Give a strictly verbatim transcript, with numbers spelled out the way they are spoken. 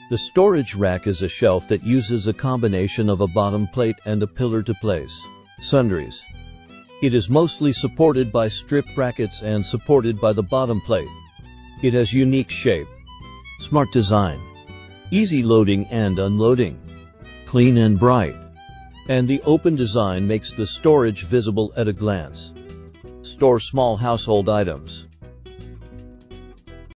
The storage rack is a shelf that uses a combination of a bottom plate and a pillar to place sundries. It is mostly supported by strip brackets and supported by the bottom plate. It has unique shape, smart design, easy loading and unloading, clean and bright, and the open design makes the storage visible at a glance. Store small household items.